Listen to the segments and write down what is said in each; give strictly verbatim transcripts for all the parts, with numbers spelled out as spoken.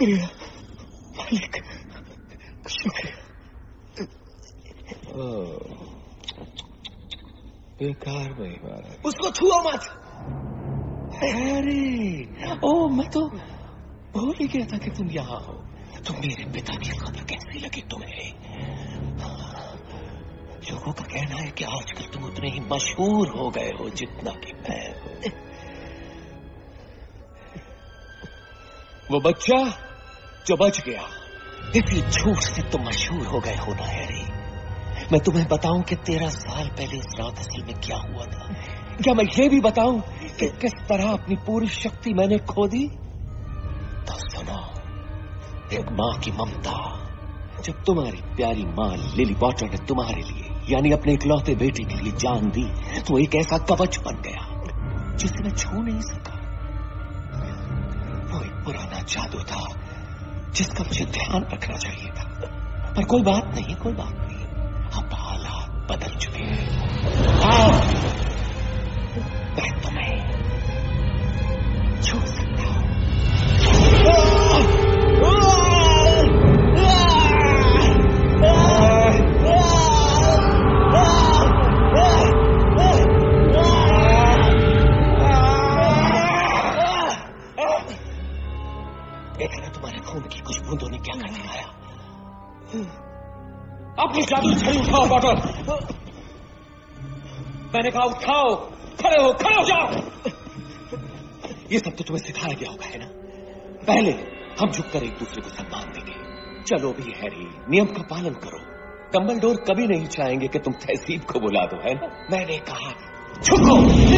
शुक्रिया मालिक, शुक्रिया। बेकार भाई मारा। उसको छुओ मत। अरे ओ, मैं तो भूल ही गया था कि तुम यहाँ हो। तुम मेरे पिता की खबर कैसी लगी तुम्हें? लोगों का कहना है कि आजकल तुम उतने ही मशहूर हो गए हो जितना कि मैं हूं। वो बच्चा जो बच गया, इसी झूठ से तुम मशहूर हो गए हो ना हैरी। मैं तुम्हें बताऊं कि तेरह साल पहले उस रात असल में क्या हुआ था? क्या मैं ये भी बताऊं कि किस तरह अपनी पूरी शक्ति मैंने खो दी? तो सुनो, एक माँ की ममता। जब तुम्हारी प्यारी माँ लिली पॉटर ने तुम्हारे लिए यानी अपने इकलौते बेटे के लिए जान दी, तो एक ऐसा कवच बन गया जिसे मैं छू नहीं सका। वो एक पुराना जादू था जिसका मुझे ध्यान रखना चाहिए था। पर कोई बात नहीं, कोई बात नहीं, अब हालात बदल चुके हैं। आओ, मैं तुम्हें छू सकता हूं। देखा ना तुम्हारे खून की कुछ बूंदों ने क्या कर दिखाया? अपनी जादू छड़ी उठाओ पॉटर। मैंने कहा उठाओ, खड़े हो, खड़े हो जाओ। ये सब तो तुम्हें सिखाया गया होगा, है ना? पहले हम झुककर एक दूसरे को सम्मान देंगे। चलो भी हैरी, नियम का पालन करो। डंबलडोर कभी नहीं चाहेंगे कि तुम तहसीब को बुला दो, है ना? मैंने कहा झुको।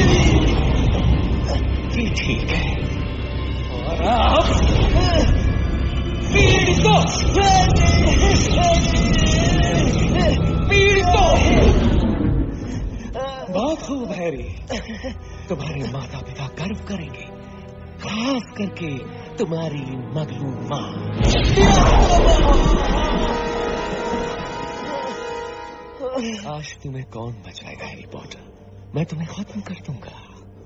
ये ठीक है। और अब पीड़ दो, पीड़ दो। बहुत खूब हैरी, तुम्हारे माता पिता गर्व करेंगे, खास करके तुम्हारी मगलूम माँ। आज तुम्हें कौन बचाएगा हैरी पॉटर? मैं तुम्हें खत्म कर दूंगा।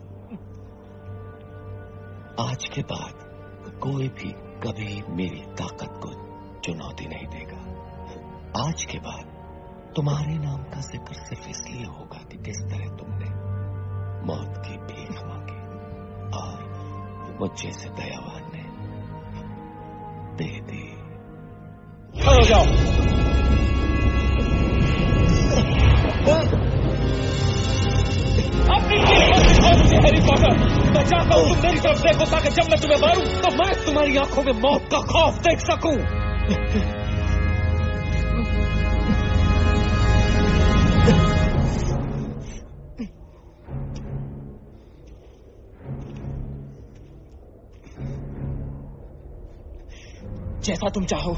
आज के बाद कोई भी कभी मेरी ताकत को चुनौती नहीं देगा। आज के बाद तुम्हारे नाम का जिक्र सिर्फ इसलिए होगा कि किस तरह तुमने मौत की भीख मांगी और मुझ जैसे दयावान ने दे दी। हो जाओ। अपनी हैरी पॉटर, मैं चाहता हूं तुम मेरी तरफ देखो ताकि जब मैं तुम्हें मारूं तो मैं तुम्हारी आंखों में मौत का खौफ देख सकूं। जैसा तुम चाहो।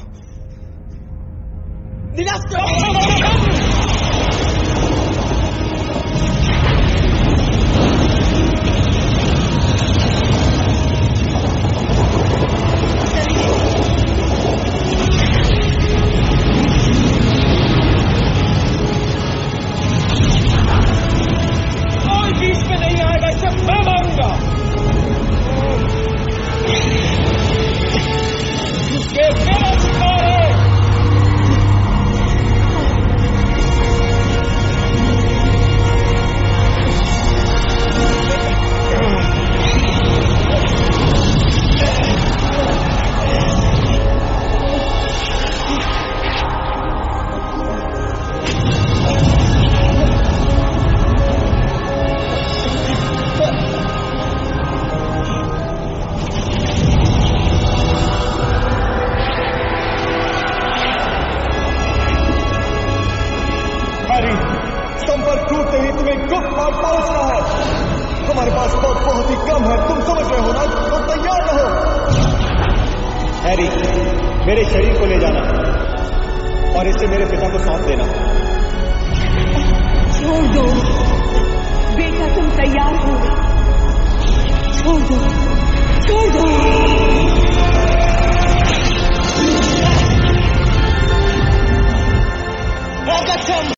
कोई बीच में नहीं आएगा, इसे मैं मारूंगा। ये मेरा शिकार है। संपर्क टूटते ही तुम्हें गुप्त मार्ग पहुंचना है। हमारे पास बहुत बहुत ही कम है, तुम समझ रहे हो ना? तो तैयार रहो। हैरी, मेरे शरीर को ले जाना और इसे मेरे पिता को सौंप देना। छोड़ दो बेटा, तुम तैयार हो। छोड़ दो, छोड़ दो।